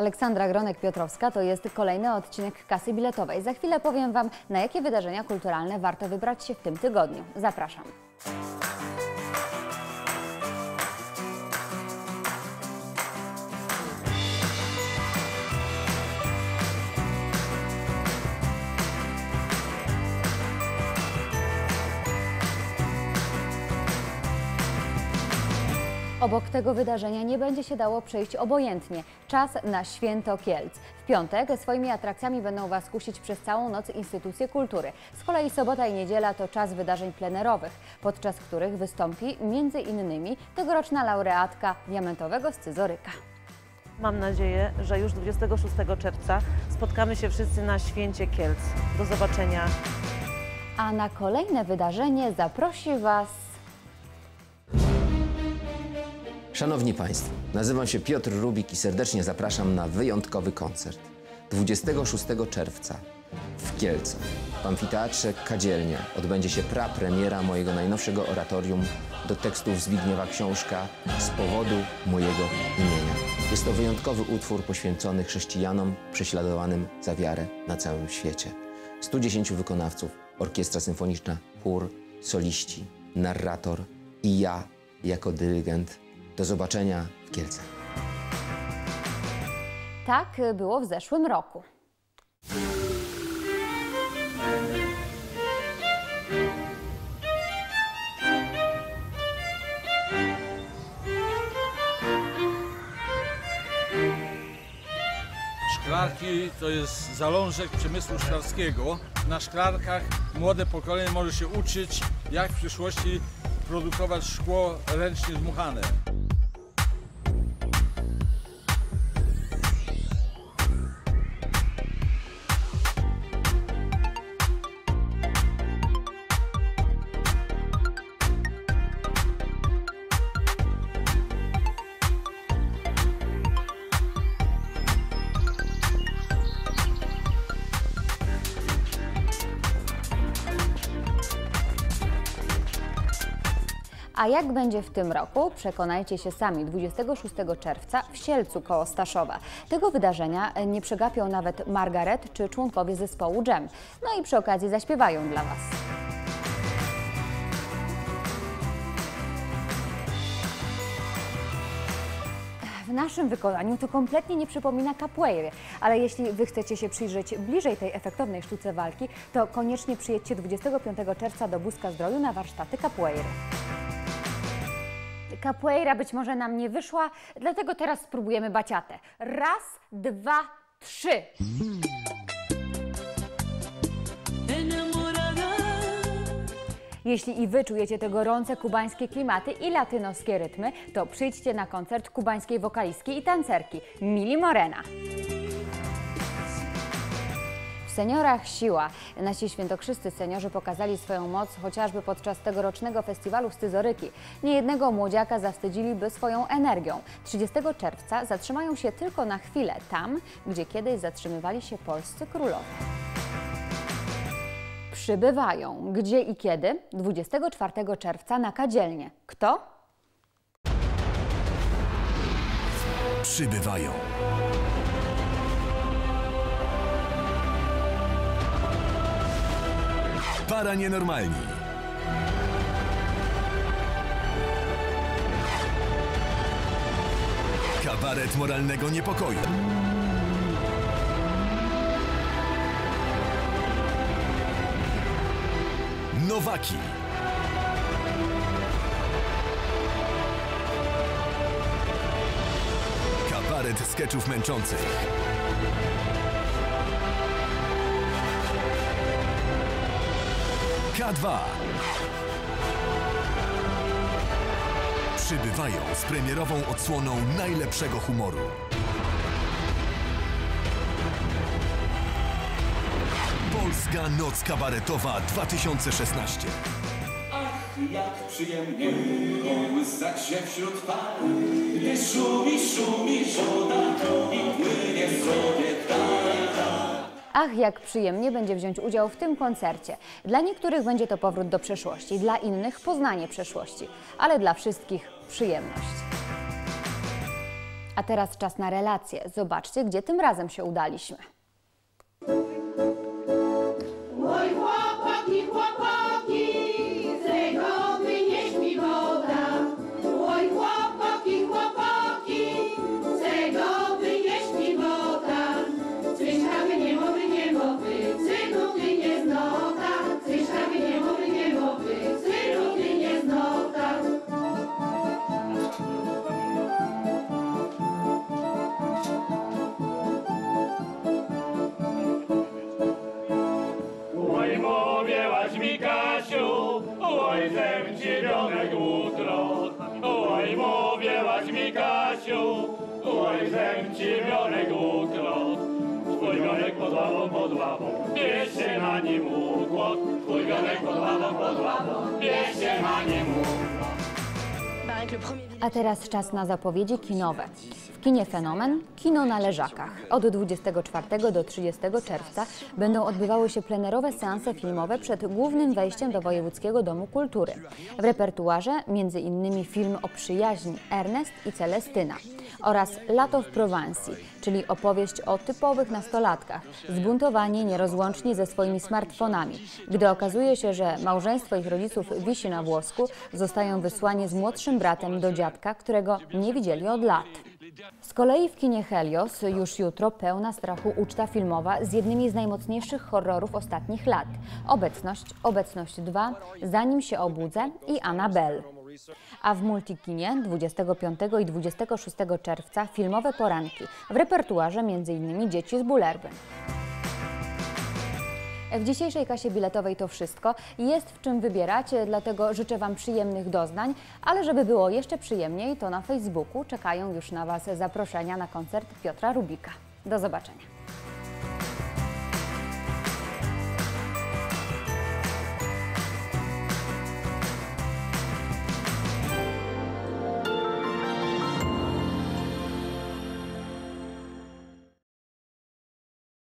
Aleksandra Gronek-Piotrowska, to jest kolejny odcinek Kasy Biletowej. Za chwilę powiem Wam, na jakie wydarzenia kulturalne warto wybrać się w tym tygodniu. Zapraszam. Obok tego wydarzenia nie będzie się dało przejść obojętnie. Czas na Święto Kielc. W piątek swoimi atrakcjami będą Was kusić przez całą noc instytucje kultury. Z kolei sobota i niedziela to czas wydarzeń plenerowych, podczas których wystąpi m.in. tegoroczna laureatka diamentowego scyzoryka. Mam nadzieję, że już 26 czerwca spotkamy się wszyscy na Święcie Kielc. Do zobaczenia. A na kolejne wydarzenie zaprosi Was... Szanowni Państwo, nazywam się Piotr Rubik i serdecznie zapraszam na wyjątkowy koncert. 26 czerwca w Kielcach w Amfiteatrze Kadzielnia odbędzie się prapremiera mojego najnowszego oratorium do tekstów Zbigniewa Książka Z powodu mojego imienia. Jest to wyjątkowy utwór poświęcony chrześcijanom prześladowanym za wiarę na całym świecie. 110 wykonawców, orkiestra symfoniczna, chór, soliści, narrator i ja jako dyrygent. Do zobaczenia w Kielcach. Tak było w zeszłym roku. Szklarki to jest zalążek przemysłu szklarskiego. Na szklarkach młode pokolenie może się uczyć, jak w przyszłości produkować szkło ręcznie dmuchane. A jak będzie w tym roku, przekonajcie się sami 26 czerwca w Sielcu koło Staszowa. Tego wydarzenia nie przegapią nawet Margaret czy członkowie zespołu Dżem. No i przy okazji zaśpiewają dla Was. W naszym wykonaniu to kompletnie nie przypomina capoeiry, ale jeśli Wy chcecie się przyjrzeć bliżej tej efektownej sztuce walki, to koniecznie przyjedźcie 25 czerwca do Buzka Zdroju na warsztaty capoeiry. Capoeira być może nam nie wyszła, dlatego teraz spróbujemy baciatę. Raz, dwa, trzy. Jeśli i Wy czujecie te gorące kubańskie klimaty i latynoskie rytmy, to przyjdźcie na koncert kubańskiej wokalistki i tancerki Mili Morena. W Seniorach siła. Nasi świętokrzyscy seniorzy pokazali swoją moc chociażby podczas tegorocznego festiwalu Scyzoryki. Niejednego młodziaka zawstydziliby swoją energią. 30 czerwca zatrzymają się tylko na chwilę tam, gdzie kiedyś zatrzymywali się polscy królowie. Przybywają. Gdzie i kiedy? 24 czerwca na Kadzielnie. Kto? Przybywają. Para nienormalni. Kabaret moralnego niepokoju. Nowaki. Kabaret skeczów męczących. K2. Przybywają z premierową odsłoną najlepszego humoru. Polska Noc Kabaretowa 2016. Ach, jak przyjemnie kołysać się wśród par, gdy szumi, szumi woda i płynie sobie ta. Ach, jak przyjemnie będzie wziąć udział w tym koncercie. Dla niektórych będzie to powrót do przeszłości, dla innych poznanie przeszłości, ale dla wszystkich przyjemność. A teraz czas na relacje. Zobaczcie, gdzie tym razem się udaliśmy. Oj, chłopaki, chłopaki, z tego wynieś mi woda. Oj, chłopaki, chłopaki, z tego wynieś mi woda. Cyszkawy niemowy, synu ty nie znota. Cyszkawy niemowy, synu ty nie znota. Oj, mówiłaś mi, Kasiu, oj, zem ci wionek utro. Oj, mówiłaś mi, Kasiu, oj, zem ci wionek utro. Twój wionek pod ławą, bierz się na nim układ. Twój wionek pod ławą, bierz się na nim układ. A teraz czas na zapowiedzi kinowe. W kinie Fenomen, kino na Leżakach. Od 24 do 30 czerwca będą odbywały się plenerowe seanse filmowe przed głównym wejściem do Wojewódzkiego Domu Kultury. W repertuarze m.in. film o przyjaźni Ernest i Celestyna oraz Lato w Prowansji, czyli opowieść o typowych nastolatkach, zbuntowani nierozłączni ze swoimi smartfonami. Gdy okazuje się, że małżeństwo ich rodziców wisi na włosku, zostają wysłani z młodszym bratem do dziadka, którego nie widzieli od lat. Z kolei w kinie Helios już jutro pełna strachu uczta filmowa z jednymi z najmocniejszych horrorów ostatnich lat. Obecność 2, Zanim się obudzę i Annabelle. A w Multikinie 25 i 26 czerwca filmowe poranki. W repertuarze m.in. Dzieci z Bullerbyn. W dzisiejszej kasie biletowej to wszystko. Jest w czym wybierać, dlatego życzę Wam przyjemnych doznań, ale żeby było jeszcze przyjemniej, to na Facebooku czekają już na Was zaproszenia na koncert Piotra Rubika. Do zobaczenia.